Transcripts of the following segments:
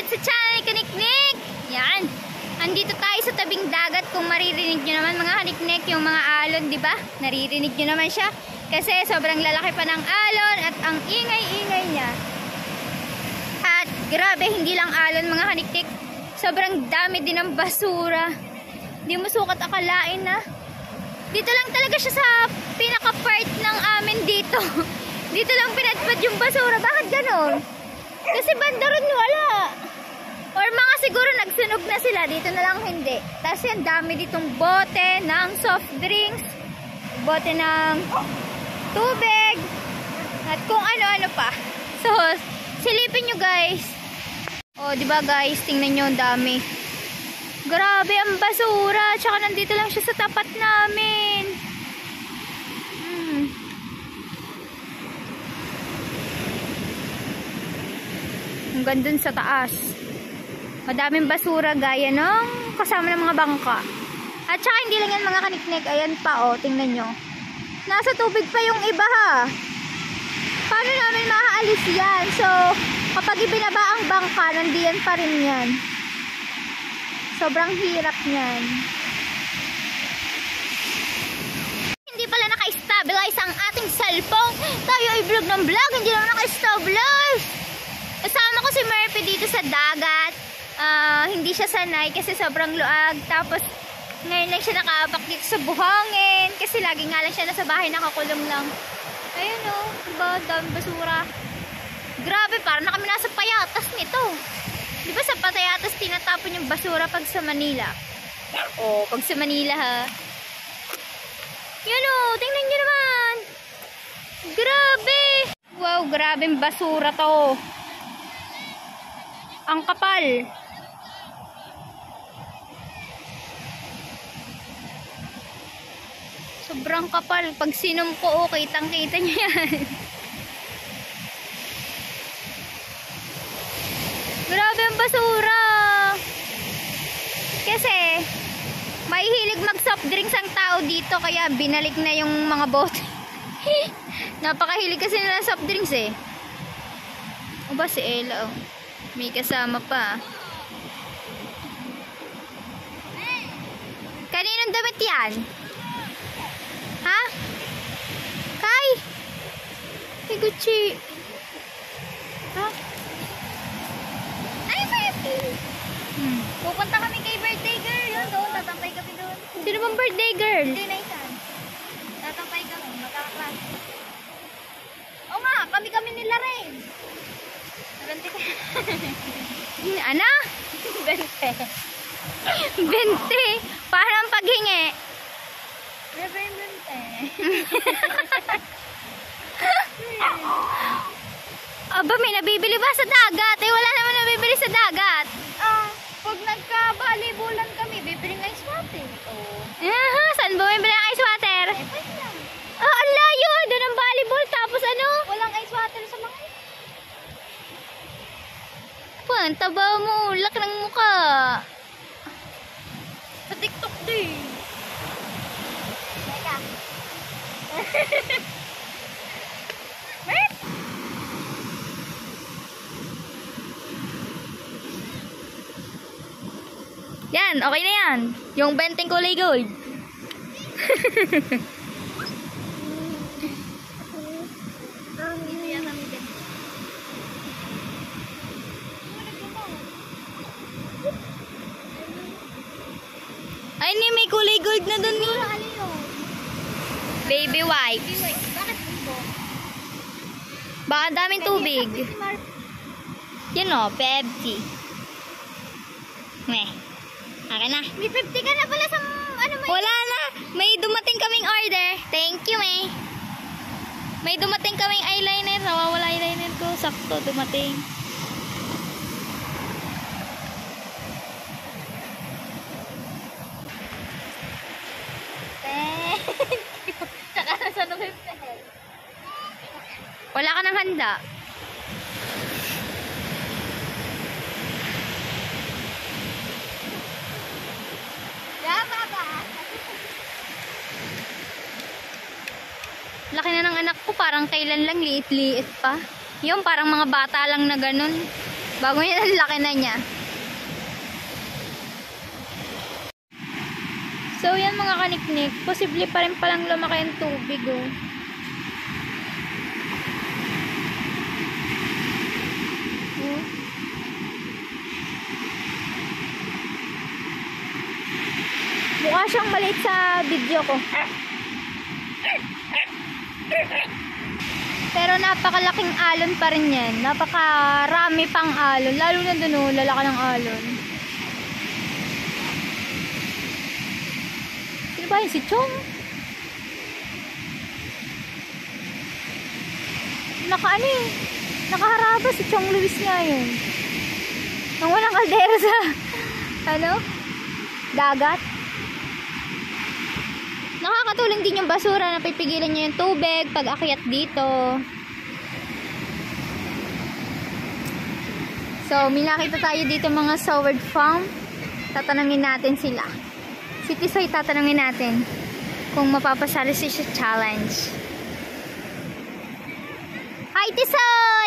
ulit sa channel ni Kaniknik. Yan. Andito tayo sa tabing dagat. Kung maririnig nyo naman mga kaniknik, yung mga alon, di ba? Naririnig nyo naman siya. Kasi sobrang lalaki pa ng alon at ang ingay-ingay niya. At grabe, hindi lang alon mga kaniknik. Sobrang dami din ng basura. Di mo sukat akalain na. Dito lang talaga siya sa pinaka-part ng amin dito. Dito lang pinatpat yung basura. Bakit ganon? Kasi banda ron wala. Or mga siguro nagsunog na sila. Dito na lang hindi. Tapos yan, dami ditong bote ng soft drinks. Bote ng tubig. At kung ano-ano pa. So, silipin nyo guys. O, diba guys? Tingnan nyo ang dami. Grabe ang basura. Tsaka nandito lang siya sa tapat namin. Hanggang dun sa taas. Madaming basura gaya ng kasama ng mga bangka. At saka hindi lang yan mga kaniknik. Ayan pa oh, tingnan nyo. Nasa tubig pa yung iba ha. Paano namin maaalis yan? So, kapag ibinaba ang bangka, nandiyan pa rin yan. Sobrang hirap niyan. Hindi pala naka-stabilize ang ating cellphone. Tayo ay vlog ng vlog, hindi naman naka-stabilize. Kasama ko si Murphy dito sa dagat. Hindi siya sanay kasi sobrang luag. Tapos ngayon lang siya nakaapak dito sa buhangin. Kasi lagi nga lang siya nasa bahay nakakulong lang. Ayun o, diba? Dami basura. Grabe, parang na kami nasa payatas nito. Diba sa payatas tinatapon yung basura pag sa Manila? O, pag sa Manila ha. Yan o, tingnan nyo naman. Grabe. Wow, grabeng basura to. Ang kapal. Sobrang kapal. Pag sinom ko, okay, kitang-kita nyo yan. Grabe ang basura. Kasi, may hilig mag-soft drinks ang tao dito, kaya binalik na yung mga bote. Napakahilig kasi nila soft drinks eh. O ba si Ella oh. May kasama pa. Kaninong damit yan? Ha? Kai? Kay Gucci. Ha? Ay, Murphy! Pupunta kami kay birthday girl. Yun doon, tatampay kami doon. Sino bang birthday girl? Hindi na isan. Tatampay kami, magkakaklas. O nga, kami nila rin. Nagante ka. Ana? 20. 20. Parang paghingi. Never 20. Aba, may nabibili ba sa dagat? Eh, wala naman nabibili sa dagat. Pag nagka-volleyballan kami, bibili ng ice water. Saan ba bibili ng ice water? Ang layo. Doon ang volleyball. Tapos ano? Walang ice water sa mga ang taba mo, laki ng mukha. Sa TikTok din. Teka. Yan, okay na yan. Yung benteng kulay gold. Ay, may kulay gold na dun yun. Baby wipes. Bakit ito? Baka daming tubig. Yun o, Pepsi. Meh. Okay na. May 50 ka na pala sa ano mo. Wala na. May dumating kaming order. Thank you, Meh. May dumating kaming eyeliner. Nawawala eyeliner ko. Sakto, dumating. Wala ka ng handa. Laki na ng anak ko, parang kailan lang liit-liit pa. Yung parang mga bata lang na ganun. Bago yan, ang laki na niya. So, yan mga kaniknik. Posible pa rin palang lumaki ang tubig, oh. Mukha siyang maliit sa video ko. Pero napakalaking alon pa rin yan. Napakarami pang alon. Lalo na dun, oh, lalaki ng alon. Sino ba yun? Si Chong? Nakaharaba si Chong Luis nga yun. Nang walang kaldero sa dagat. Nakakatulong din yung basura na pipigilan nyo yung tubig pag akyat dito. So, may nakita tayo dito mga Soward Farm. Tatanungin natin sila. Si Tisoy tatanungin natin kung mapapasali siya sa challenge. Hi, Tisoy!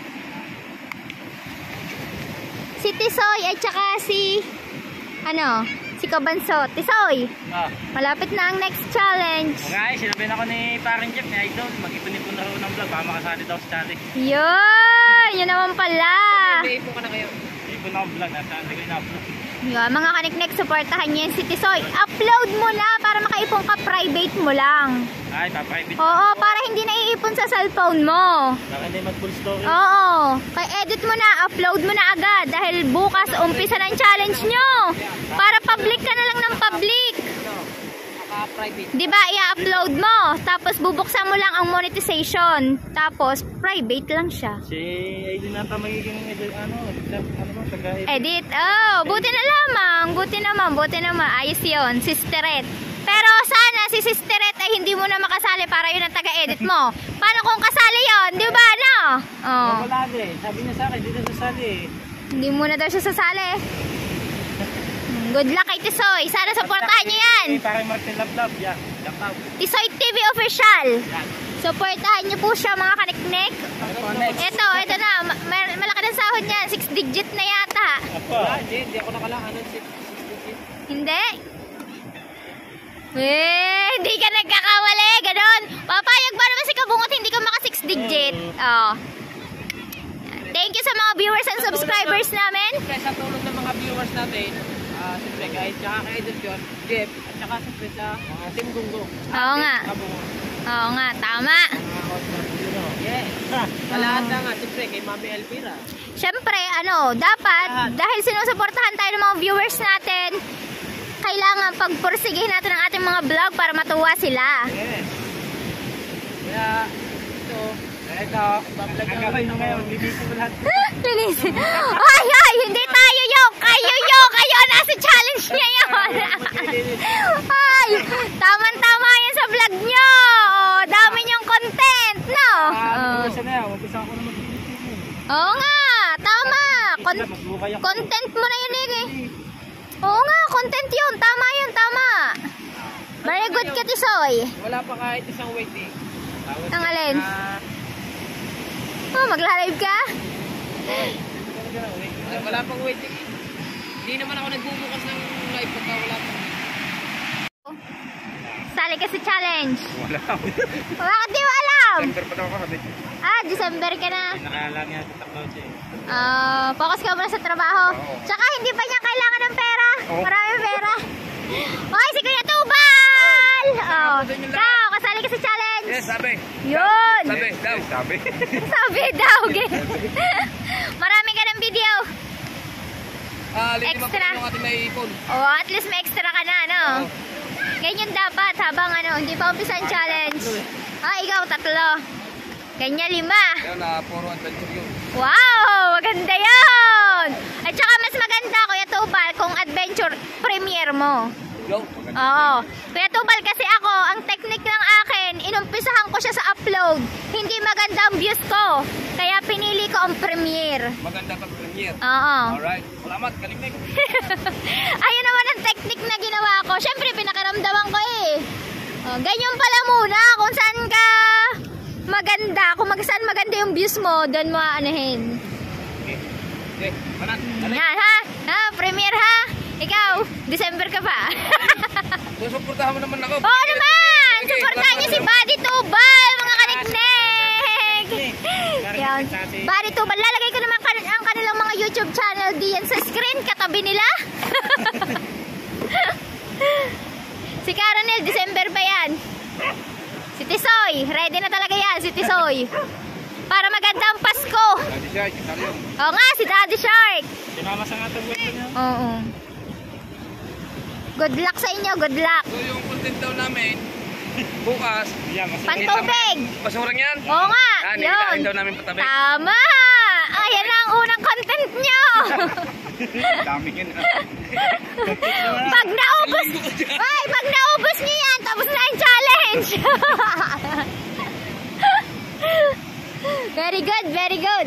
Si Tisoy at saka si si Kabanso. Tisoy! Malapit na ang next challenge. Okay, sinabi na ako ni Parang Jeff, ni Idol. Mag-ipon-ipon na rin ng vlog. Baka makasali daw sa challenge. Yun! Yun naman pala. Ipon ka na kayo. Ipon na ako vlog. Nasaan na kayo na-upload. Yun, mga kaniknek, supportahan niyo yan si Tisoy. Upload mo na para makaipon ka, private mo lang. Ay, pa-private. Oo, para hindi naiipon sa cellphone mo. Baka hindi mag-full story. Oo. Kaya edit mo na, upload mo na agad. Dahil bukas, umpisa ng challenge nyo. Para public ka na lang ng public. Private. Diba, i-upload mo. Tapos bubuksan mo lang ang monetization. Tapos, private lang siya. Si Idol nata magiging taga-edit. Edit. Oh, buti na lamang. Buti naman. Ayos yun. Sisteret. Pero sana si Sisteret ay hindi mo na makasali para yun ang taga-edit mo. Paano kung kasali yun? Di ba, no? Oh. Wala din. Sabi niya sa akin, hindi na sasali eh. Hindi mo na daw siya sasali. Good luck kay Tisoy. Sana supportahan niyo yan. Parang Martin Lablab. Yan. Lablab. Tisoy TV Official. Yan. Supportahan niyo po siya mga kaniknek. Ito na. Malaki ng sahod niyan. 6 digit na yata. Hindi ako nakalaan ng 6 digit. Hindi? Hindi ka nagkakawali. Ganon. Papayag ba naman si Kabungot hindi ka maka 6 digit? Oh. Thank you sa mga viewers and subscribers namin. Sa tulong ng mga viewers natin, siyempre kahit saka kay Idol John, Jeff, at saka siyempre sa Team Gunggong. Oo nga. Oo nga, tama. Yes. Lahat na nga, siyempre kay Mami Elvira. Siyempre, dapat, dahil sinusuportahan tayo ng mga viewers natin, kailangan pagpursigihin natin ang ating mga vlog para matuwa sila. Yes. Kaya, ito, bablog na ngayon, linisin mo lahat. Linisin. Ay, hindi tayo yung, kayo nasa challenge niya yun. Ay, tama yan sa vlog nyo. Dami niyong content, no? Oo nga, tama. Content mo na yun eh. Oo nga, content yun. Tama yun, tama. Very good ka, Tisoy. Wala pa kahit isang waiting. Ang alin? Oh, magla-live ka? Wala pang waiting. Hindi naman ako nagbubukas ng live pagka wala pang. Sali ka sa challenge. Wala. Bakit di mo alam? December pa daw ako sabi. December ka na. Nakaalam niya sa takbo siya. Focus ka muna sa trabaho. Tsaka hindi pa niya kailangan ng pera. Maraming pera. Okay, si Kuya Tubal! Ikaw, kasali ka sa challenge. Yes, sabi. Yun! Sabi daw. Sabi. Sabi daw. Marami ka ng video. Extra. At least may extra ka na, no? Ganyan dapat habang hindi pa umpisa ang challenge. Ikaw, 3. Ganyan 5. Ayun na, puro adventure yun. Wow! Maganda yun! At saka mas maganda, Kuya Tubal, kung adventure premiere mo. Oo. Kuya Tubal, kasi ako, ang technique ng akin, inumpisahan ko siya sa upload. Hindi maganda ang views ko. Kaya pinili ko ang premiere. Maganda pag premiere. Oo. Alright. Salamat, kalimik. Ayun naman ang technique na ginawa ko. Siyempre, pinakaramdaman ko eh. Ganyan pala muna. Kung saan ka maganda, kung saan maganda yung views mo, doon mo aanahin. Okay, manan. Dali. Yan ha? Ha? Premier ha? Ikaw, December ka pa. Susuportahan mo naman ako. Oo naman! Okay, Supportahan niyo si Buddy Tubal, mga kaniknek! Yan. Buddy Tubal, lalagay ko naman ang kanilang mga YouTube channel diyan sa screen, katabi nila. Si Caronel, December pa yan. Si Tisoy, ready na talaga yan, si Tisoy. Para maganda ang Pasko. Daddy Shark, kasali yun. Oo nga, si Daddy Shark. Sinama sa nga itong niya. Oo. Good luck sa inyo, good luck. So yung content daw namin, bukas, Pantubig. basurang yan. Oo nga, Yan, yun. itain daw namin patabi. Tama! Ayan na ang unang content nyo. Dami yun. Pag naubos, ay, pag naubos nyo yan, tapos na yung challenge. Very good, very good.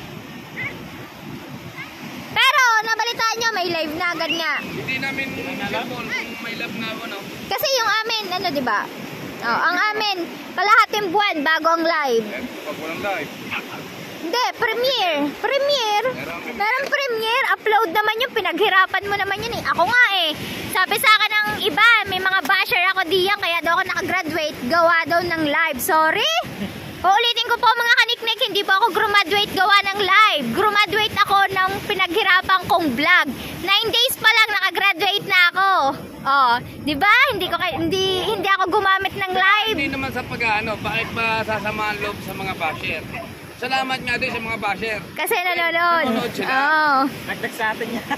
Pero, nabalitaan nyo, may live na agad nga. Hindi namin cellphone kung may love na ano. Kasi yung amin, ano diba? Oh, ang amin, kalahating buwan bago ang live. Pag walang live. Hindi, premiere. Premiere. Merong premiere. Upload naman yung pinaghirapan mo naman yun eh. Ako nga eh. Sabi sa akin ng iba, may mga basher ako diyan, kaya daw ako nakagraduate. Gawa daw ng live. Sorry? Uulitin ko po mga kaniknek, hindi po ako graduate gawa ng live. Graduate ako ng pinaghirapan kong vlog. 9 days pa lang nakagraduate na ako. Oh, 'di ba? Hindi ako gumamit ng live. Hindi naman sa pag-ano, bakit ba sasama ang loob sa mga basher? Salamat nga din sa mga basher. Kasi nanonood. Nanonood sila. Oo. Nagdag sa atin niya.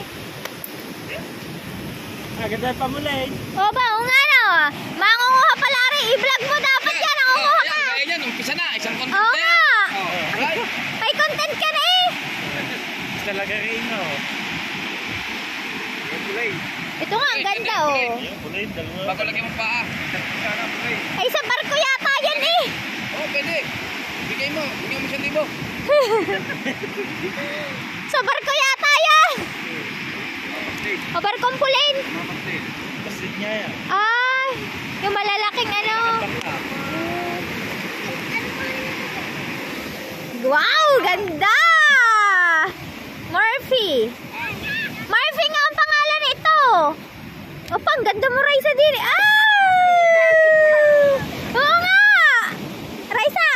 Agad pa mula eh. Opa, o nga no. Mangunguha pala rin. I-vlog mo dapat yan. Nangunguha ka. Kaya yan, umpisa na. Isang content Oo na yan. nga. Right? May content ka na eh. Talaga rin, no? Kulay. Ito nga, ang ganda oh. Kulay, dalawa. Bago lagyan mo paa. Ay, sa barko yata yan eh. Oo, pwede. Bigay mo. Bigyan mo 1,000. Sa barko yata yan. O barkong pulin. Basit niya yan. Ay, yung malalaking ano. Wow, ganda! Murphy. Murphy nga ang pangalan nito. Opa, ang ganda mo, Raisa, din. Ah! Oo nga! Raisa!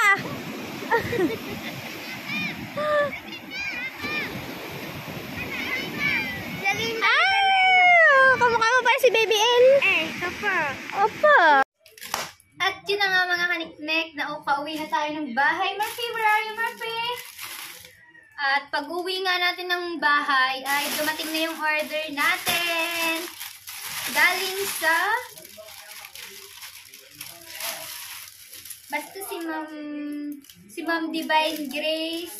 Kamukha mo pa si Baby L. Opa. At yun na nga mga kaniknek, pauwi na tayo ng bahay. Murphy, where are you, Murphy? At pag-uwi nga natin ng bahay, ay dumating na yung order natin. Galing sa... Basta si Ma'am Divine Grace.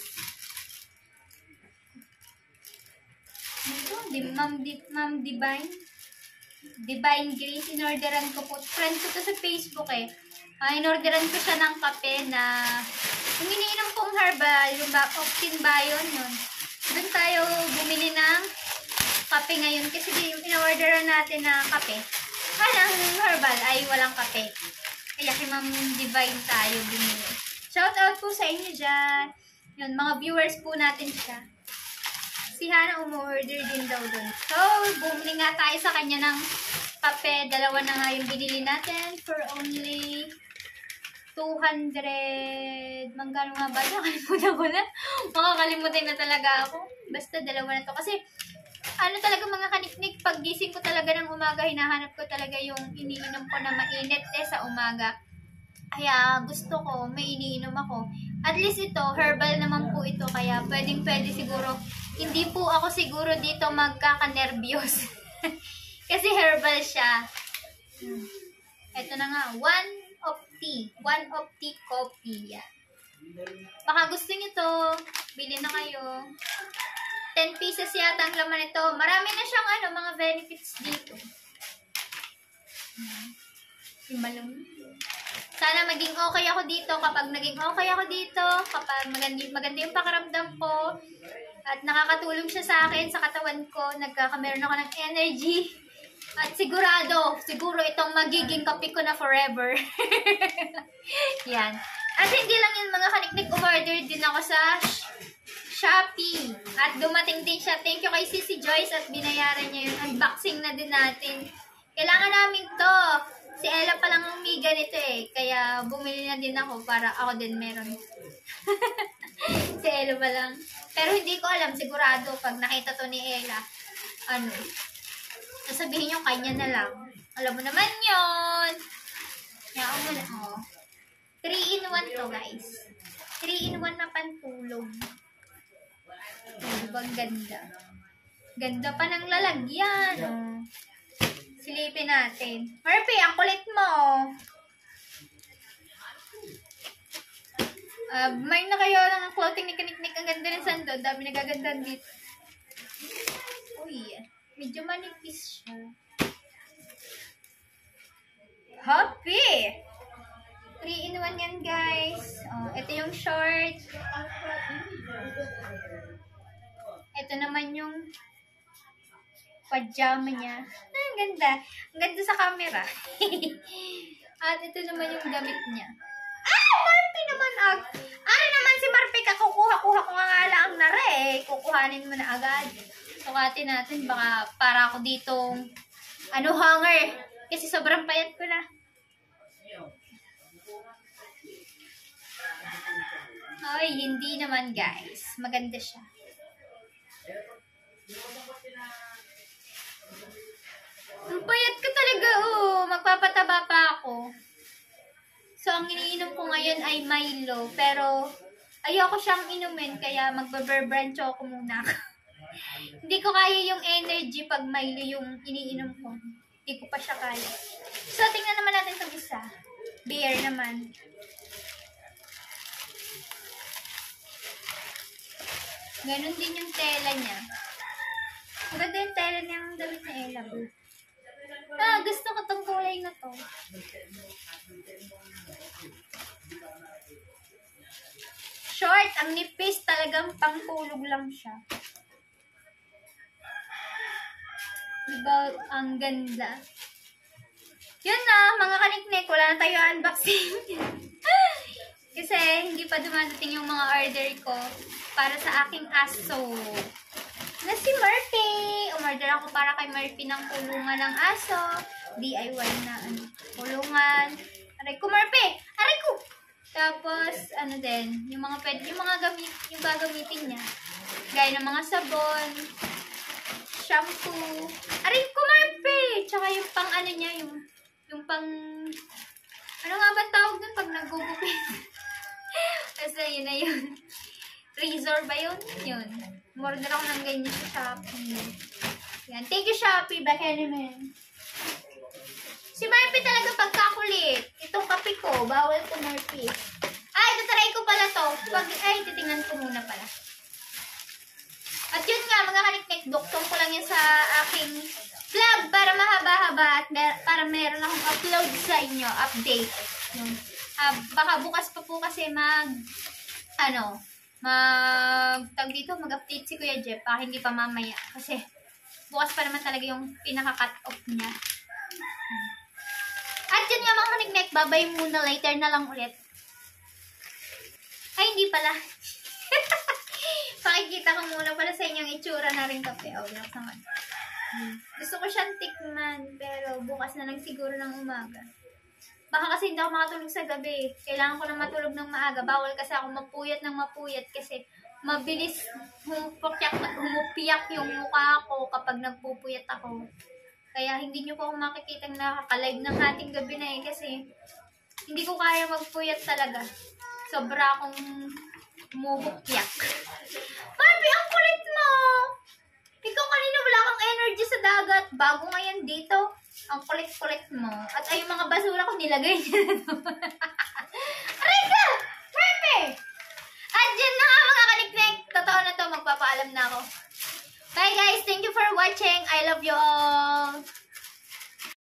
Ito, Ma'am Divine Grace. Inorderan ko po. Friend ko to sa Facebook eh. Inorderan ko siya ng kape na yung iniinom kong herbal, yung Optin Bayon yun. Doon tayo bumili ng kape ngayon kasi yung in-orderan natin na kape. Walang herbal ay walang kape. Kaya kay Ma'am Divine tayo bumili. Shout out po sa inyo dyan. Yun, mga viewers po natin siya. Si Hana umu-order din daw dun. So, bumili nga tayo sa kanya ng kape. Dalawa na nga yung binili natin for only 200. Manggano nga ba? Nakalimutan ko na. Makakalimutan na talaga ako. Basta dalawa na to. Kasi, ano talaga mga kaniknik, pag gising ko talaga ng umaga, hinahanap ko talaga yung iniinom ko na mainit sa umaga. Kaya gusto ko, may iniinom ako. At least ito, herbal naman po ito. Kaya pwede siguro. Hindi po ako siguro dito magkaka-nervyos. Kasi herbal siya. Ito na nga, one of tea coffee. Yan. Baka gusto nyo to, bili na kayo. 10 pieces yata ang laman nito. Marami na siyang mga benefits dito. Sana maging okay ako dito. Kapag naging okay ako dito, kapag maganda yung pakiramdam ko, at nakakatulong siya sa akin, sa katawan ko, nagkakameron ako ng energy. At siguro itong magiging kape ko na forever. Yan. At hindi lang yun mga kaniknik, umorder din ako sa Shopee. At dumating din siya. Thank you kay Sissy Joyce at binayaran niya yun. Unboxing na din natin. Kailangan namin to. Si Ella pa lang umiga nito eh. Kaya bumili na din ako para ako din meron. Si Ella pa lang. Pero hindi ko alam. Sigurado pag nakita to ni Ella, sasabihin nyo kanya na lang. Alam mo naman yun. Yan mo na. 3-in-1 to guys. 3-in-1 na pantulog. Diba ganda? Ganda pa ng lalagyan. Silipin natin. Murphy, ang kulit mo. May na kayo ng clothing ni Kaniknik. Ang ganda ng sando. Dami nagaganda dito. Uy, medyo manipis siya. Happy! 3-in-1 yan, guys. Ito yung short. Ito naman yung pajama niya. Ang ganda. Ang ganda sa camera. At ito naman yung damit niya. Marpy naman. Ano naman si Marpy? Kukuha ko nga lang na re. Kukuhanin mo na agad. Sukatin natin. Baka para ako ditong hanger. Kasi sobrang payat ko na. Ay, hindi naman guys. Maganda siya. Ang payat ko talaga, magpapataba pa ako. So, ang iniinom ko ngayon ay Milo. Pero, ayoko siyang inumin, kaya magbaberbran choco muna ako. Hindi ko kaya yung energy pag Milo yung iniinom ko. Hindi ko pa siya kaya. So, tingnan naman natin itong isa. Beer naman. Ganon din yung tela niya. Maganda yung tela niyang damit na Ella. Gusto ko tong kulay na to. Short, ang nipis, talagang pangtulog lang siya. Diba, ang ganda. Yun na, mga kaniknik, wala na tayo unboxing. Kasi hindi pa dumadating yung mga order ko para sa aking aso. Na si Murphy. Umorder ako para kay Murphy ng kulungan ng aso. DIY na kulungan. Aray ko, Murphy! Aray ko! Tapos, din, yung gagamitin niya. Gaya ng mga sabon, shampoo. Aray ko, Murphy! Tsaka yung pang niya, yung pang, ano nga ba tawag dun pag nagugupit? Basta yun na yun. Razor ba yun? Yun. Umorder ako ng ganyan sa Shopee. Yan. Thank you, Shopee. Back naman. Si Murphy talaga pagkakulit. Itong kape ko. Bawal to, Murphy. Tatry ko pala to. Titingnan ko muna pala. At yun nga, mga kaniknik. Duktong ko lang yan sa aking vlog para mahaba-haba at para meron akong upload sa inyo. Update. Yun. Baka bukas pa po kasi mag-update si Kuya Jeff. Hindi pa mamaya. Kasi bukas pa naman talaga yung pinaka-cut off niya. At yun nga mga kaniknek, babay muna. Later na lang ulit. Ay, hindi pala. Pakikita ko muna pala sa inyo yung itsura na rin kape. Naman. Gusto ko siyang tikman, pero bukas na lang siguro ng umaga. Baka kasi hindi ako makatulog sa gabi. Kailangan ko na matulog ng maaga. Bawal kasi ako mapuyat kasi mabilis humupiyak yung mukha ko kapag nagpupuyat ako. Kaya hindi nyo po ako makikita nakaka-live ng ating gabi na kasi hindi ko kaya magpuyat talaga. Sobra akong humupiyak. Barbie, ang kulit mo! Ikaw kanina wala kang energy sa dagat. Bago ngayon dito. Ang kulit-kulit mo. At ay yung mga basura ko nilagay niya na doon. Aray ka! Perfect! At dyan na nga mga kaniknek. Totoo na to. Magpapaalam na ako. Bye guys. Thank you for watching. I love you all.